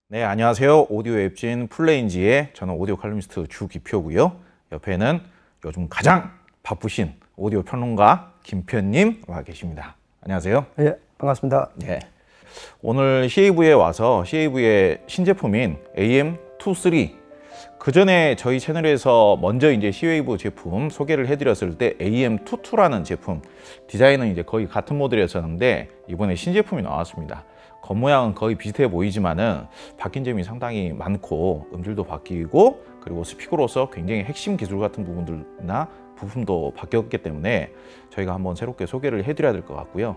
네, 안녕하세요. 오디오 웹진 플레인지의 저는 오디오 칼럼니스트 주기표고요. 옆에는 요즘 가장 바쁘신 오디오 평론가 김표님 와 계십니다. 안녕하세요. 예, 반갑습니다. 네. 오늘 CAV에 와서 CAV의 신제품인 AM23 그 전에 저희 채널에서 먼저 이제 CAV 제품 소개를 해드렸을 때 AM22라는 제품 디자인은 이제 거의 같은 모델이었었는데 이번에 신제품이 나왔습니다. 겉모양은 거의 비슷해 보이지만은 바뀐 점이 상당히 많고 음질도 바뀌고 그리고 스피커로서 굉장히 핵심 기술 같은 부분들이나 부품도 바뀌었기 때문에 저희가 한번 새롭게 소개를 해드려야 될 것 같고요.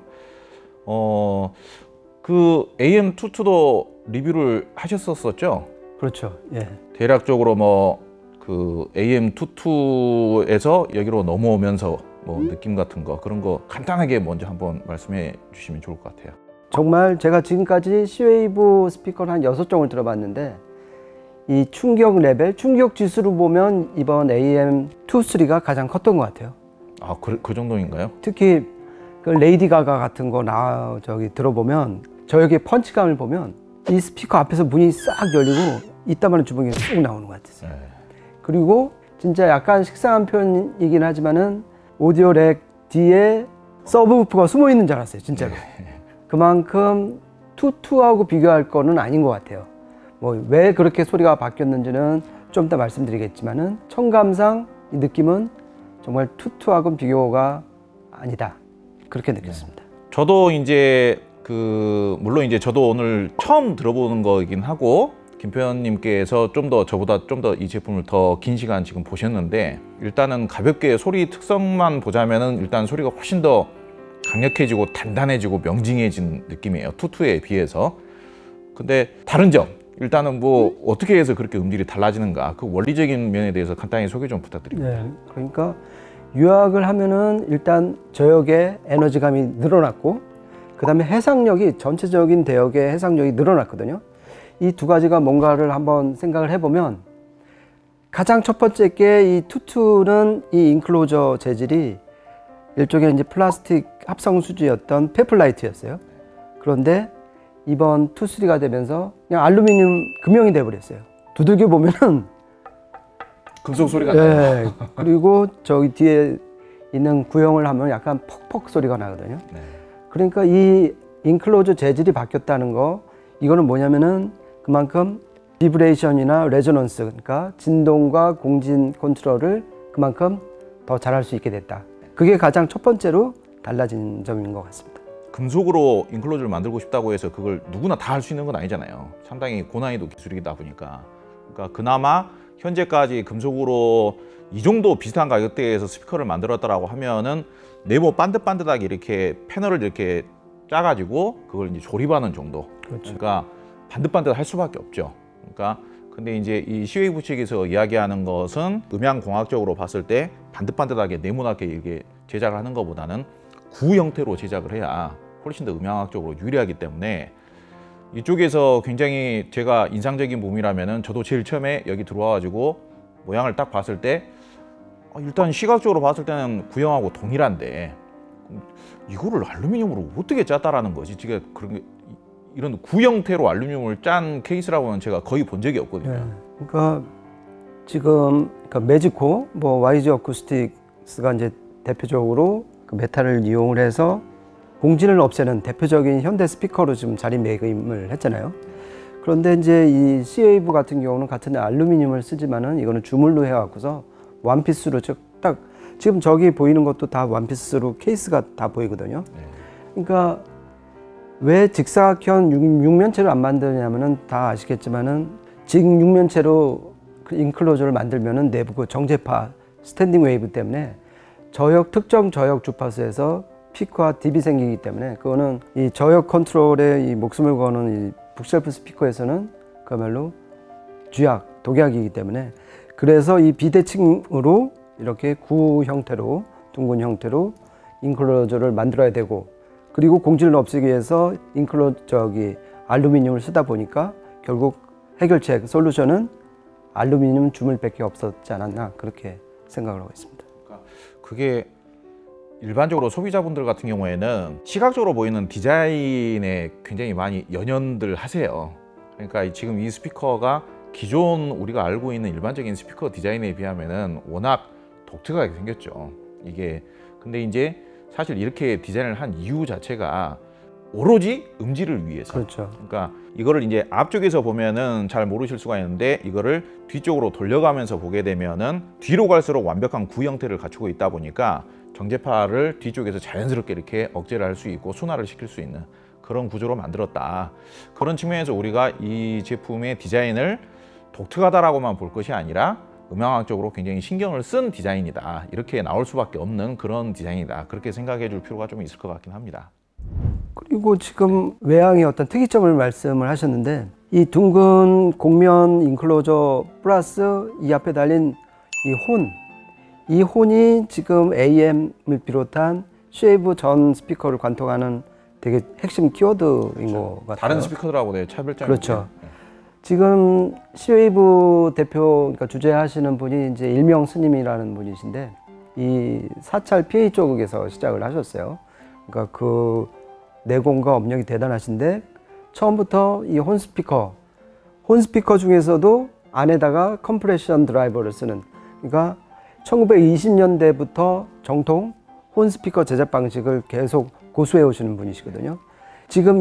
그 AM22도 리뷰를 하셨었죠? 그렇죠. 예. 대략적으로 뭐 그 AM22에서 여기로 넘어오면서 뭐 느낌 같은 거 그런 거 간단하게 먼저 한번 말씀해 주시면 좋을 것 같아요. 정말 제가 지금까지 C-Wave 스피커를 한 6종을 들어봤는데 이 충격 레벨, 충격 지수로 보면 이번 AM23가 가장 컸던 것 같아요. 아, 그 정도인가요? 특히 그 레이디 가가 같은 거 들어보면 저역의 펀치감을 보면 이 스피커 앞에서 문이 싹 열리고 이따만한 주먹이 쑥 나오는 것 같았어요. 네. 그리고 진짜 약간 식상한 표현이긴 하지만은 오디오 렉 뒤에 서브우프가 숨어 있는 줄 알았어요, 진짜로. 그만큼 투투하고 비교할 거는 아닌 것 같아요. 뭐 왜 그렇게 소리가 바뀌었는지는 좀 이따 말씀드리겠지만은 청감상 이 느낌은 정말 투투하고 비교가 아니다, 그렇게 느꼈습니다. 저도 이제 물론 이제 저도 오늘 처음 들어보는 거이긴 하고 김표현님께서 저보다 좀 더 이 제품을 더 긴 시간 지금 보셨는데 일단은 가볍게 소리 특성만 보자면은 일단 소리가 훨씬 더 강력해지고 단단해지고 명징해진 느낌이에요, 투투에 비해서. 근데 다른 점 일단은 뭐 어떻게 해서 그렇게 음질이 달라지는가 그 원리적인 면에 대해서 간단히 소개 좀 부탁드립니다. 네, 그러니까 요약을 하면은 일단 저역의 에너지감이 늘어났고 그 다음에 해상력이 전체적인 대역의 해상력이 늘어났거든요. 이 두 가지가 뭔가를 한번 생각을 해보면 가장 첫 번째 게 이 투투는 이 인클로저 재질이 일종의 이제 플라스틱 합성 수지였던 페플라이트였어요. 그런데 이번 투3가 되면서 그냥 알루미늄 금형이 돼버렸어요. 두들겨 보면은 금속 소리가 나요. 네, 그리고 저기 뒤에 있는 구형을 하면 약간 퍽퍽 소리가 나거든요. 네. 그러니까 이 인클로저 재질이 바뀌었다는 거, 이거는 뭐냐면은 그만큼 비브레이션이나 레조넌스, 그러니까 진동과 공진 컨트롤을 그만큼 더 잘할 수 있게 됐다. 그게 가장 첫 번째로 달라진 점인 것 같습니다. 금속으로 인클로저를 만들고 싶다고 해서 그걸 누구나 다 할 수 있는 건 아니잖아요. 상당히 고난이도 기술이다 보니까. 그러니까 그나마 현재까지 금속으로 이 정도 비슷한 가격대에서 스피커를 만들었다라고 하면은 네모 반듯반듯하게 이렇게 패널을 이렇게 짜가지고 그걸 이제 조립하는 정도. 그렇죠. 그러니까 반듯반듯 할 수밖에 없죠. 그러니까 근데 이제 이 C-Wave 측에서 이야기하는 것은 음향공학적으로 봤을 때 반듯반듯하게 네모나게 이렇게 제작을 하는 것보다는 구 형태로 제작을 해야 훨씬 더 음향학적으로 유리하기 때문에 이쪽에서 굉장히 제가 인상적인 부분이라면은 저도 제일 처음에 여기 들어와가지고 모양을 딱 봤을 때 일단 시각적으로 봤을 때는 구형하고 동일한데 이거를 알루미늄으로 어떻게 짰다라는 거지. 제가 이런 구 형태로 알루미늄을 짠 케이스라고는 제가 거의 본 적이 없거든요. 네, 그러니까 지금 매지코, 뭐 YG 어쿠스틱스가 이제 대표적으로 그 메탈을 이용을 해서 공진을 없애는 대표적인 현대 스피커로 지금 자리매김을 했잖아요. 그런데 이제 이 C-Wave 같은 경우는 같은 알루미늄을 쓰지만은 이거는 주물로 해갖고서 원피스로 딱 지금 저기 보이는 것도 다 원피스로 케이스가 다 보이거든요. 그러니까 왜 직사각형 육면체로 안 만드냐면은 다 아시겠지만은 직육면체로 그 인클로저를 만들면은 내부 그 정제파 스탠딩 웨이브 때문에 특정 저역 주파수에서 피크와 딥이 생기기 때문에 그거는 이 저역 컨트롤에 이 목숨을 거는 이 북쉘프 스피커에서는 그야말로 쥐약, 독약이기 때문에 그래서 이 비대칭으로 이렇게 구 형태로 둥근 형태로 인클로저를 만들어야 되고 그리고 공진을 없애기 위해서 알루미늄을 쓰다 보니까 결국 해결책, 솔루션은 알루미늄 주물밖에 없었지 않았나 그렇게 생각을 하고 있습니다. 그게 일반적으로 소비자분들 같은 경우에는 시각적으로 보이는 디자인에 굉장히 많이 연연들 하세요. 그러니까 지금 이 스피커가 기존 우리가 알고 있는 일반적인 스피커 디자인에 비하면은 워낙 독특하게 생겼죠. 이게 근데 이제 사실 이렇게 디자인을 한 이유 자체가 오로지 음질을 위해서. 그렇죠. 그러니까 이거를 이제 앞쪽에서 보면은 잘 모르실 수가 있는데 이거를 뒤쪽으로 돌려가면서 보게 되면은 뒤로 갈수록 완벽한 구 형태를 갖추고 있다 보니까 정제파를 뒤쪽에서 자연스럽게 이렇게 억제를 할 수 있고 순화를 시킬 수 있는 그런 구조로 만들었다. 그런 측면에서 우리가 이 제품의 디자인을 독특하다라고만 볼 것이 아니라 음향학적으로 굉장히 신경을 쓴 디자인이다. 이렇게 나올 수밖에 없는 그런 디자인이다. 그렇게 생각해 줄 필요가 좀 있을 것 같긴 합니다. 그리고 지금 외양의 어떤 특이점을 말씀을 하셨는데 이 둥근 곡면 인클로저 플러스 이 앞에 달린 이 혼이 지금 AM을 비롯한 쉐이브 전 스피커를 관통하는 되게 핵심 키워드인 것 같아요. 다른 스피커들하고 네, 차별점이 그렇죠. 있죠. 지금 C웨이브 대표 그러니까 주재하시는 분이 이제 일명 스님이라는 분이신데 이 사찰 PA 쪽에서 시작을 하셨어요. 그러니까 그 내공과 업력이 대단하신데 처음부터 이 혼 스피커 중에서도 안에다가 컴프레션 드라이버를 쓰는 그러니까 1920년대부터 정통 혼 스피커 제작 방식을 계속 고수해 오시는 분이시거든요. 지금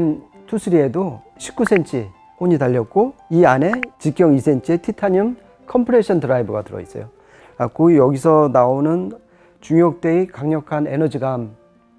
AM23에도 19cm 혼이 달렸고 이 안에 직경 2cm의 티타늄 컴프레션 드라이버가 들어있어요. 그 여기서 나오는 중역대의 강력한 에너지감,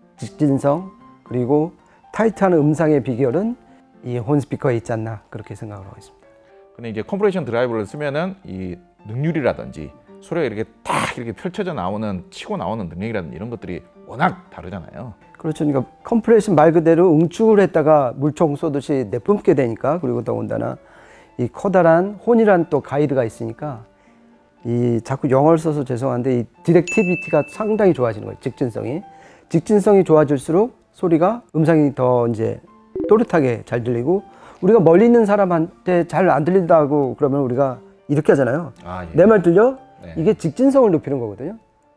직진성 그리고 타이트한 음상의 비결은 이 혼 스피커에 있지 않나 그렇게 생각을 하고 있습니다. 근데 이제 컴프레션 드라이버를 쓰면은 이 능률이라든지 소리가 이렇게 딱 이렇게 펼쳐져 나오는 치고 나오는 능력이라든지 이런 것들이 워낙 다르잖아요. 그렇죠. 그러니까 컴프레션 말 그대로 응축을 했다가 물총 쏘듯이 내뿜게 되니까 그리고 더군다나 이 커다란 혼이란 또 가이드가 있으니까 이 자꾸 영어를 써서 죄송한데 이 디렉티비티가 상당히 좋아지는 거예요. 직진성이 좋아질수록 소리가 음상이 더 이제 또렷하게 잘 들리고 우리가 멀리 있는 사람한테 잘 안 들린다고 그러면 우리가 이렇게 하잖아요. 예. 내 말 들려? 네. 이게 직진성을 높이는 거거든요.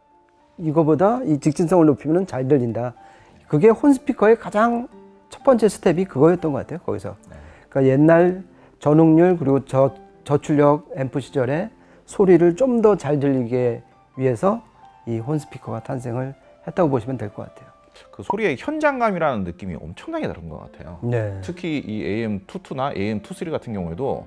이거보다 이 직진성을 높이면 잘 들린다. 그게 혼 스피커의 가장 첫 번째 스텝이 그거였던 것 같아요. 거기서. 네. 그러니까 옛날 전응률 그리고 저출력 앰프 시절에 소리를 좀 더 잘 들리게 위해서 이 혼 스피커가 탄생을 했다고 보시면 될 것 같아요. 그 소리의 현장감이라는 느낌이 엄청나게 다른 것 같아요. 네. 특히 이 AM22나 AM23 같은 경우에도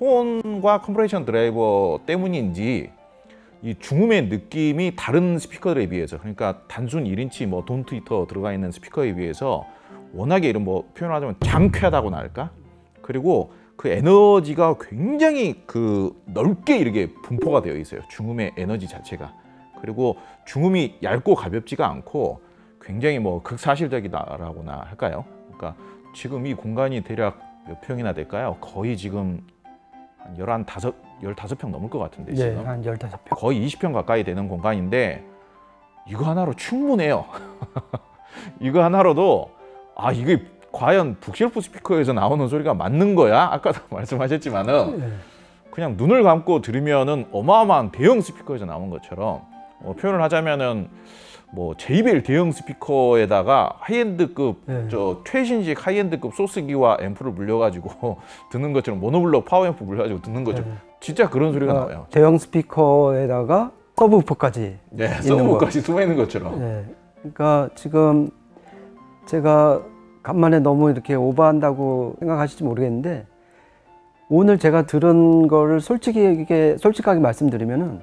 혼과 컴프레션 드라이버 때문인지 이 중음의 느낌이 다른 스피커들에 비해서 그러니까 단순 1인치 뭐 돈트 히터 들어가 있는 스피커에 비해서 워낙에 이런 뭐 표현하자면 장쾌하다고나 할까? 그리고 그 에너지가 굉장히 그 넓게 이렇게 분포가 되어 있어요. 중음의 에너지 자체가. 그리고 중음이 얇고 가볍지가 않고 굉장히 뭐 극사실적이다라고나 할까요? 그러니까 지금 이 공간이 대략 몇 평이나 될까요? 거의 지금 한 15평 넘을 것 같은데 지금. 네, 한 15평. 거의 20평 가까이 되는 공간인데 이거 하나로 충분해요. 이거 하나로도 이게 과연 북쉘프 스피커에서 나오는 소리가 맞는 거야? 아까도 말씀하셨지만은 그냥 눈을 감고 들으면은 어마어마한 대형 스피커에서 나온 것처럼 표현을 하자면은 뭐 제이벨 대형 스피커에다가 하이엔드급 저 최신식 하이엔드급 소스기와 앰프를 물려가지고 듣는 것처럼 모노블록 파워 앰프 물려가지고 듣는 것처럼 진짜 그런 소리가 나와요. 대형 스피커에다가 서브우퍼까지 네, 서브우퍼까지 숨어 있는 것처럼. 네, 그러니까 지금 제가 간만에 너무 이렇게 오버한다고 생각하실지 모르겠는데 오늘 제가 들은 거를 솔직하게 말씀드리면은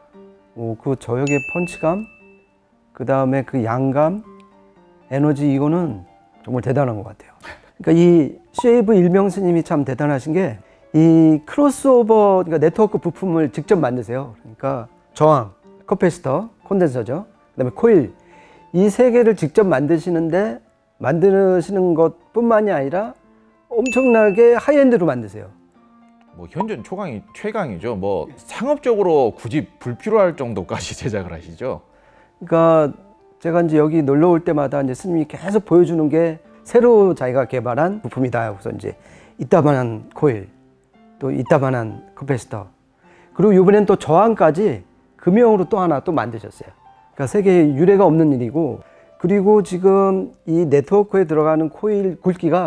그 저역의 펀치감 그 다음에 그 양감, 에너지 이거는 정말 대단한 것 같아요. 그러니까 이 쉐이브 일명 스님이 참 대단하신 게 이 크로스오버 그러니까 네트워크 부품을 직접 만드세요. 그러니까 저항, 커패시터, 콘덴서죠. 그다음에 코일 이 세 개를 직접 만드시는 것뿐만이 아니라 엄청나게 하이엔드로 만드세요. 뭐 현존 최강이죠. 뭐 상업적으로 굳이 불필요할 정도까지 제작을 하시죠. 그러니까 제가 이제 여기 놀러 올 때마다 이제 스님이 계속 보여주는 게 새로 자기가 개발한 부품이다. 그래서 이제 이따만한 코일, 또 이따만한 커패시터, 그리고 이번엔 또 저항까지 금형으로 또 하나 또 만드셨어요. 그러니까 세계에 유례가 없는 일이고, 그리고 지금 이 네트워크에 들어가는 코일 굵기가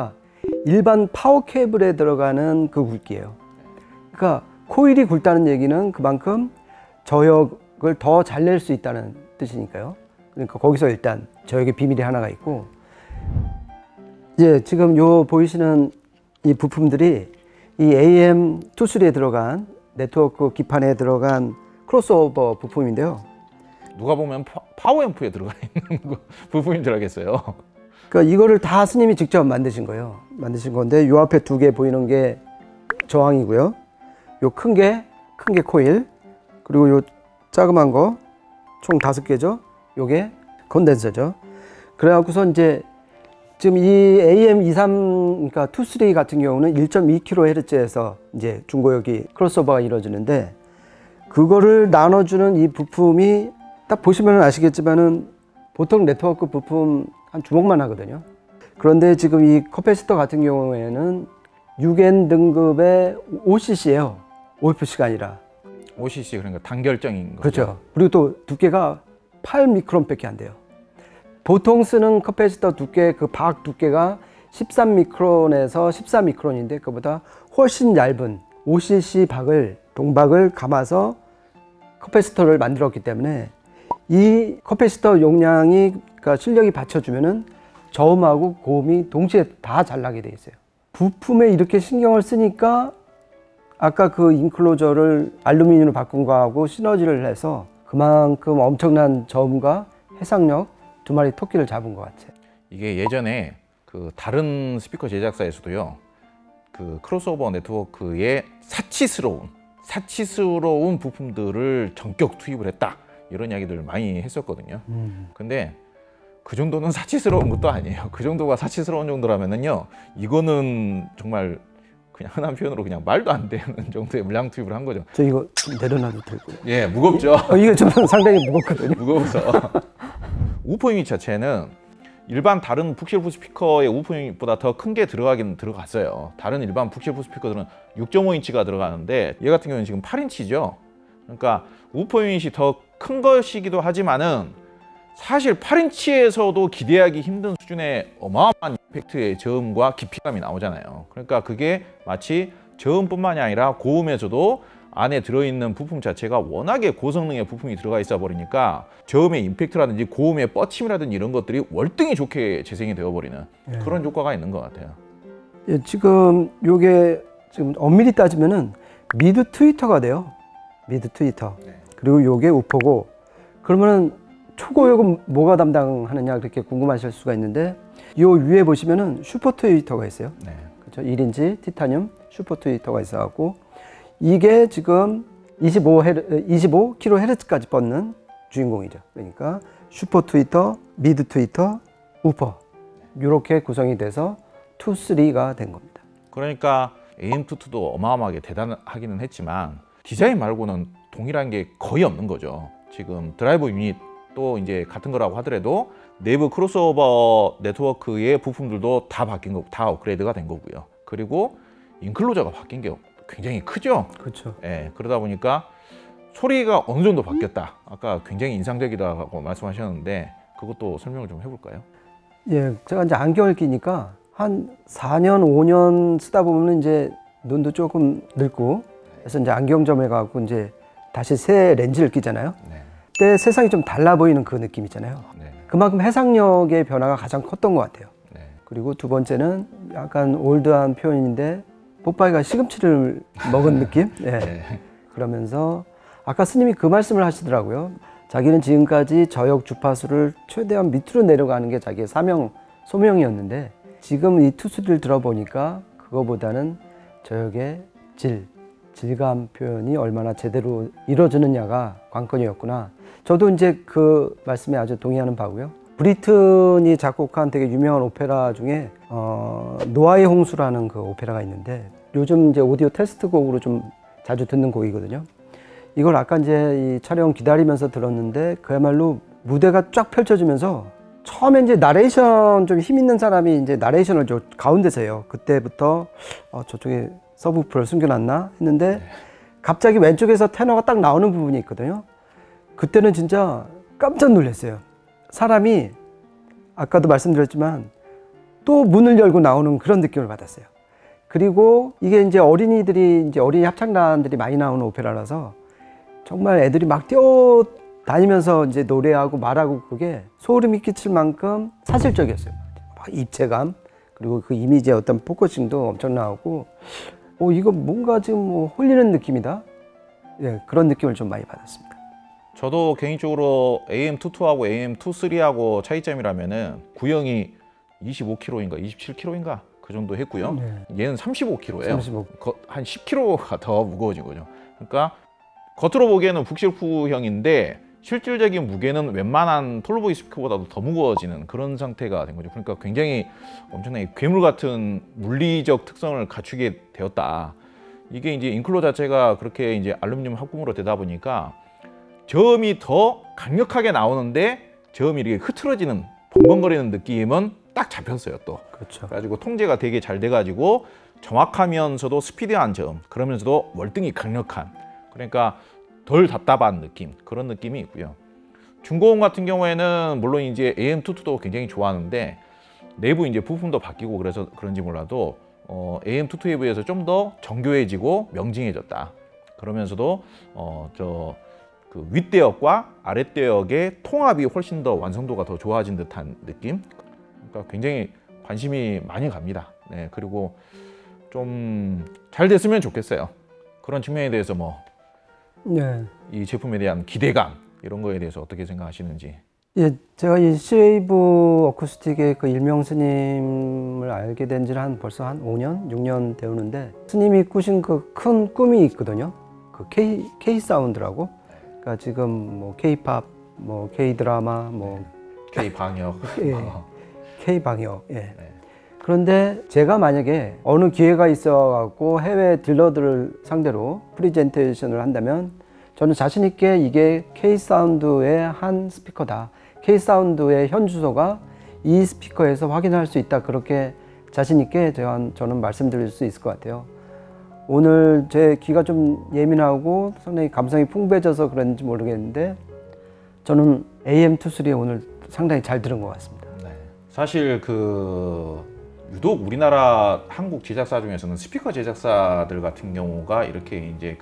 일반 파워 케이블에 들어가는 그 굵기예요. 그러니까 코일이 굵다는 얘기는 그만큼 저역을 더 잘 낼 수 있다는 뜻이니까요. 그러니까 거기서 일단 저역의 비밀이 하나가 있고, 이제 지금 요 보이시는 이 부품들이 이 AM232에 들어간 네트워크 기판에 들어간 크로스오버 부품인데요. 누가 보면 파워앰프에 들어가 있는 부품인 줄 알겠어요. 그러니까 이거를 다 스님이 직접 만드신 거예요. 만드신 건데 요 앞에 두 개 보이는 게 저항이고요. 요 큰 게 코일, 그리고 요 자그만 거 총 5개죠. 요게 컨덴서죠. 그래갖고서 이제 지금 이 AM23, 그러니까 23 같은 경우는 1.2kHz에서 이제 중고역이 크로스오버가 이루어지는데, 그거를 나눠주는 이 부품이 딱 보시면 아시겠지만은 보통 네트워크 부품 한 주먹만 하거든요. 그런데 지금 이 커패시터 같은 경우에는 6N 등급의 5cc예요. OFC가 아니라. OCC, 그러니까 단결정인 거죠. 그렇죠. 그리고 또 두께가 8미크론밖에 안 돼요. 보통 쓰는 커패시터 두께, 그 박 두께가 13미크론에서 14미크론인데 그보다 훨씬 얇은 5cc 박을, 동박을 감아서 커패시터를 만들었기 때문에 이 커패시터 용량이, 그러니까 출력이 받쳐주면은 저음하고 고음이 동시에 다 잘 나게 돼 있어요. 부품에 이렇게 신경을 쓰니까 아까 그 인클로저를 알루미늄으로 바꾼 거하고 시너지를 해서 그만큼 엄청난 저음과 해상력, 두 마리 토끼를 잡은 것 같아요. 이게 예전에 그 다른 스피커 제작사에서도요, 그 크로스오버 네트워크에 사치스러운 부품들을 전격 투입을 했다, 이런 이야기들을 많이 했었거든요. 근데 그 정도는 사치스러운 것도 아니에요. 그 정도가 사치스러운 정도라면은요, 이거는 정말 그냥 흔한 표현으로 그냥 말도 안 되는 정도의 물량 투입을 한 거죠. 저 이거 좀 내려놔도 될까요? 예, 무겁죠. 이게 좀 상당히 무겁거든요. 무거워서. 우퍼 유닛 자체는 일반 다른 북쉘프 스피커의 우퍼 유닛보다 더 큰 게 들어가긴 들어갔어요. 다른 일반 북쉘프 스피커들은 6.5인치가 들어가는데 얘 같은 경우는 지금 8인치죠. 그러니까 우퍼 유닛이 더 큰 것이기도 하지만은 사실 8인치에서도 기대하기 힘든 수준의 어마어마한 임팩트의 저음과 깊이감이 나오잖아요. 그러니까 그게 마치 저음뿐만이 아니라 고음에서도 안에 들어있는 부품 자체가 워낙에 고성능의 부품이 들어가 있어 버리니까 저음의 임팩트라든지 고음의 뻗침이라든지 이런 것들이 월등히 좋게 재생이 되어버리는 그런 효과가 있는 것 같아요. 예, 지금 요게 지금 엄밀히 따지면은 미드 트위터가 돼요. 미드 트위터. 네. 그리고 요게 우퍼고, 그러면은 초고역은 뭐가 담당하느냐 그렇게 궁금하실 수가 있는데, 요 위에 보시면은 슈퍼 트위터가 있어요. 네. 그렇죠. 1인치 티타늄 슈퍼 트위터가 있어갖고 이게 지금 25kHz까지 뻗는 주인공이죠. 그러니까 슈퍼 트위터, 미드 트위터, 우퍼, 이렇게 구성이 돼서 2-3가 된 겁니다. 그러니까 AM22도 어마어마하게 대단하기는 했지만 디자인 말고는 동일한 게 거의 없는 거죠. 지금 드라이버 유닛도 이제 같은 거라고 하더라도 내부 크로스오버 네트워크의 부품들도 다 바뀐 거, 다 업그레이드가 된 거고요. 그리고 인클로저가 바뀐 게 굉장히 크죠. 그렇죠. 예, 그러다 보니까 소리가 어느 정도 바뀌었다. 아까 굉장히 인상적이라고 말씀하셨는데 그것도 설명을 좀 해볼까요? 예, 제가 이제 안경을 끼니까 한 4년, 5년 쓰다 보면 이제 눈도 조금 늙고, 그래서 이제 안경점에 가고 이제 다시 새 렌즈를 끼잖아요. 네. 그때 세상이 좀 달라 보이는 그 느낌 있잖아요. 네. 그만큼 해상력의 변화가 가장 컸던 것 같아요. 네. 그리고 두 번째는 약간 올드한 표현인데 뽀빠이가 시금치를 먹은 느낌? 예. 네. 그러면서 아까 스님이 그 말씀을 하시더라고요. 자기는 지금까지 저역 주파수를 최대한 밑으로 내려가는 게 자기의 소명이었는데 지금 이 투수를 들어보니까 그거보다는 저역의 질감 표현이 얼마나 제대로 이루어지느냐가 관건이었구나. 저도 이제 그 말씀에 아주 동의하는 바고요. 브리튼이 작곡한 되게 유명한 오페라 중에 노아의 홍수라는 그 오페라가 있는데 요즘 이제 오디오 테스트 곡으로 좀 자주 듣는 곡이거든요. 이걸 아까 이제 이 촬영 기다리면서 들었는데 그야말로 무대가 쫙 펼쳐지면서 처음에 이제 나레이션 좀 힘 있는 사람이 이제 나레이션을 저 가운데서 해요. 그때부터 저쪽에 서브프를 숨겨놨나 했는데 갑자기 왼쪽에서 테너가 딱 나오는 부분이 있거든요. 그때는 진짜 깜짝 놀랐어요. 사람이 아까도 말씀드렸지만 또 문을 열고 나오는 그런 느낌을 받았어요. 그리고 이게 이제 어린이들이 이제 어린이 합창단들이 많이 나오는 오페라라서 정말 애들이 막 뛰어다니면서 이제 노래하고 말하고 그게 소름이 끼칠 만큼 사실적이었어요. 막 입체감 그리고 그 이미지의 어떤 포커싱도 엄청 나오고 이거 뭔가 지금 뭐 홀리는 느낌이다. 예, 그런 느낌을 좀 많이 받았습니다. 저도 개인적으로 AM22하고 AM23하고 차이점이라면은 구형이 25kg인가 27kg인가 그 정도 했고요. 얘는 35kg예요. 35. 한 10kg가 더 무거워진 거죠. 그러니까 겉으로 보기에는 북실프형인데 실질적인 무게는 웬만한 톨보이 스피커보다도 더 무거워지는 그런 상태가 된 거죠. 그러니까 굉장히 엄청나게 괴물 같은 물리적 특성을 갖추게 되었다. 이게 이제 인클로 자체가 그렇게 이제 알루미늄 합금으로 되다 보니까 저음이 더 강력하게 나오는데 저음이 이렇게 흐트러지는 벙벙거리는 느낌은 딱 잡혔어요. 또 그렇죠. 그래가지고 통제가 되게 잘 돼가지고 정확하면서도 스피디한 저음, 그러면서도 월등히 강력한, 그러니까 덜 답답한 느낌, 그런 느낌이 있고요. 중고음 같은 경우에는 물론 이제 AM22도 굉장히 좋아하는데 내부 이제 부품도 바뀌고 그래서 그런지 몰라도 AM22에 비해서 좀 더 정교해지고 명징해졌다. 그러면서도 그 윗대역과 아랫대역의 통합이 훨씬 더 완성도가 더 좋아진 듯한 느낌. 그러니까 굉장히 관심이 많이 갑니다. 네, 그리고 좀 잘 됐으면 좋겠어요. 그런 측면에 대해서 뭐 이 제품에 대한 기대감 이런 거에 대해서 어떻게 생각하시는지. 예, 제가 이 C-웨이브 어쿠스틱의 그 일명 스님을 알게 된 지는 한 벌써 한 5년, 6년 되었는데 스님이 꾸신 그 큰 꿈이 있거든요. 그 K 사운드라고. 그러니까 지금 뭐 K-팝, 뭐 K-드라마, 뭐 K-방역, K-방역. 예. 네. 그런데 제가 만약에 어느 기회가 있어갖고 해외 딜러들을 상대로 프리젠테이션을 한다면 저는 자신 있게 이게 K-사운드의 한 스피커다. K-사운드의 현 주소가 이 스피커에서 확인할 수 있다. 그렇게 자신 있게 저는 말씀드릴 수 있을 것 같아요. 오늘 제 귀가 좀 예민하고 상당히 감성이 풍부해져서 그런지 모르겠는데 저는 AM23 오늘 상당히 잘 들은 것 같습니다. 네. 사실 유독 우리나라 한국 제작사 중에서는 스피커 제작사들 같은 경우가 이렇게 이제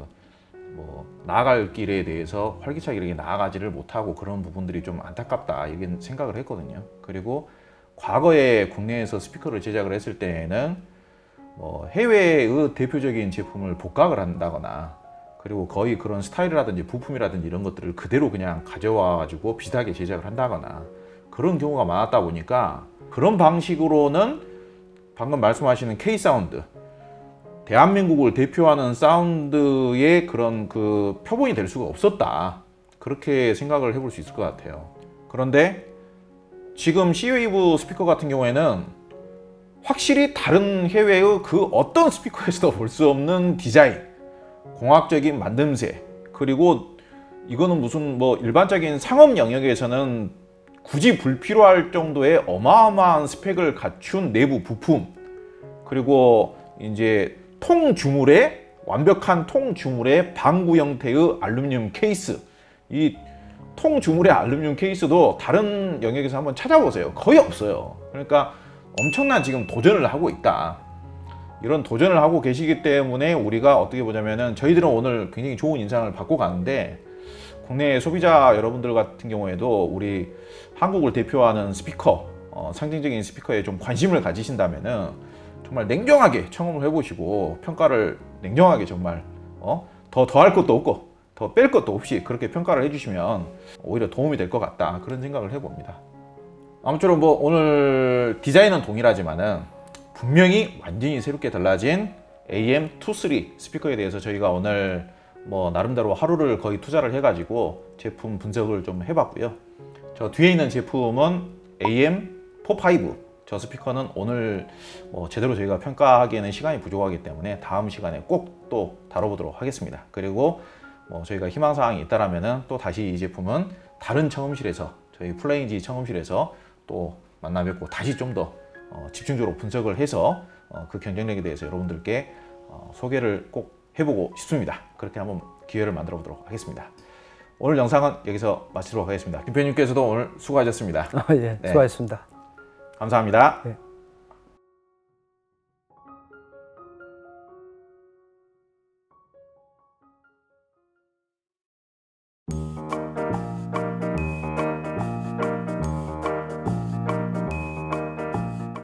나아갈 길에 대해서 활기차게 이렇게 나아가지를 못하고 그런 부분들이 좀 안타깝다 이렇게 생각을 했거든요. 그리고 과거에 국내에서 스피커를 제작을 했을 때에는 해외의 대표적인 제품을 복각을 한다거나 그리고 거의 그런 스타일이라든지 부품이라든지 이런 것들을 그대로 그냥 가져와 가지고 비슷하게 제작을 한다거나 그런 경우가 많았다 보니까 그런 방식으로는 방금 말씀하시는 K-사운드, 대한민국을 대표하는 사운드의 그런 표본이 될 수가 없었다. 그렇게 생각을 해볼 수 있을 것 같아요. 그런데 지금 C-웨이브 스피커 같은 경우에는 확실히 다른 해외의 그 어떤 스피커에서도 볼 수 없는 디자인, 공학적인 만듦새, 그리고 이거는 무슨 일반적인 상업 영역에서는 굳이 불필요할 정도의 어마어마한 스펙을 갖춘 내부 부품, 그리고 이제 완벽한 통주물의 방구 형태의 알루미늄 케이스. 이 통주물의 알루미늄 케이스도 다른 영역에서 한번 찾아보세요. 거의 없어요. 그러니까 엄청난 지금 도전을 하고 있다. 이런 도전을 하고 계시기 때문에 우리가 어떻게 보자면은 저희들은 오늘 굉장히 좋은 인상을 받고 가는데 국내 소비자 여러분들 같은 경우에도 우리 한국을 대표하는 스피커, 상징적인 스피커에 좀 관심을 가지신다면은 정말 냉정하게 청음을 해보시고 평가를 냉정하게 정말 더할 것도 없고 더 뺄 것도 없이 그렇게 평가를 해주시면 오히려 도움이 될 것 같다 그런 생각을 해봅니다. 아무쪼록 오늘 디자인은 동일하지만은 분명히 완전히 새롭게 달라진 AM23 스피커에 대해서 저희가 오늘 나름대로 하루를 거의 투자를 해가지고 제품 분석을 좀 해봤고요. 저 뒤에 있는 제품은 AM45. 저 스피커는 오늘 제대로 저희가 평가하기에는 시간이 부족하기 때문에 다음 시간에 꼭 또 다뤄보도록 하겠습니다. 그리고 저희가 희망사항이 있다라면은 또 다시 이 제품은 다른 청음실에서 저희 플레인지 청음실에서 또 만나 뵙고 다시 좀 더 집중적으로 분석을 해서 그 경쟁력에 대해서 여러분들께 소개를 꼭 해보고 싶습니다. 그렇게 한번 기회를 만들어 보도록 하겠습니다. 오늘 영상은 여기서 마치도록 하겠습니다. 김 편님께서도 오늘 수고하셨습니다. 예, 수고하셨습니다. 감사합니다. 네.